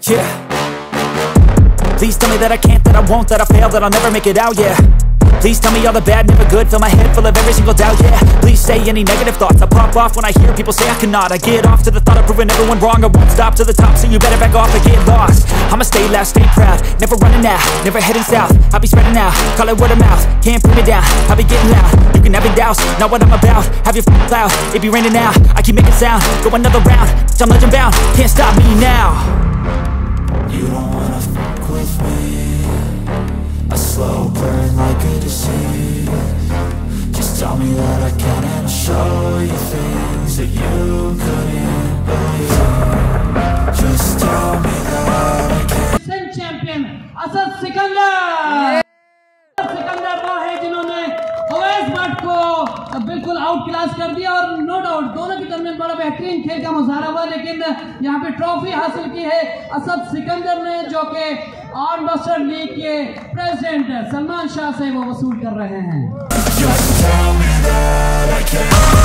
Yeah. Please tell me that I can't, that I won't, that I fail, that I'll never make it out, yeah. Please tell me all the bad, never good, fill my head full of every single doubt, yeah. Please say any negative thoughts, I pop off when I hear people say I cannot. I get off to the thought of proving everyone wrong, I won't stop to the top, so you better back off and get lost. I'ma stay loud, stay proud, never running out, never heading south. I'll be spreading out, call it word of mouth, can't put me down, I'll be getting loud. You can have your doubts, not what I'm about, have your f***ing cloud, it be raining now. I keep making sound, go another round, I'm legend bound, can't stop me now. You don't wanna fuck with me, a slow burn like a disease. Just tell me that I can and I'll show you things that you couldn't believe. Just tell me that I can. Sindh champion Asad Sikandar, Sikandar वो है जिन्होंने अवैध भट्ट को बिल्कुल out class कर दिया और no doubt दोनों के दरमियान बड़ा बेहतरीन खेल का मुजाहरा हुआ, लेकिन यहाँ पे ट्रॉफी हासिल की है असद सिकंदर ने, जो कि आर्मरेस्लिंग लीग के प्रेसिडेंट सलमान शाह से वो वसूल कर रहे हैं।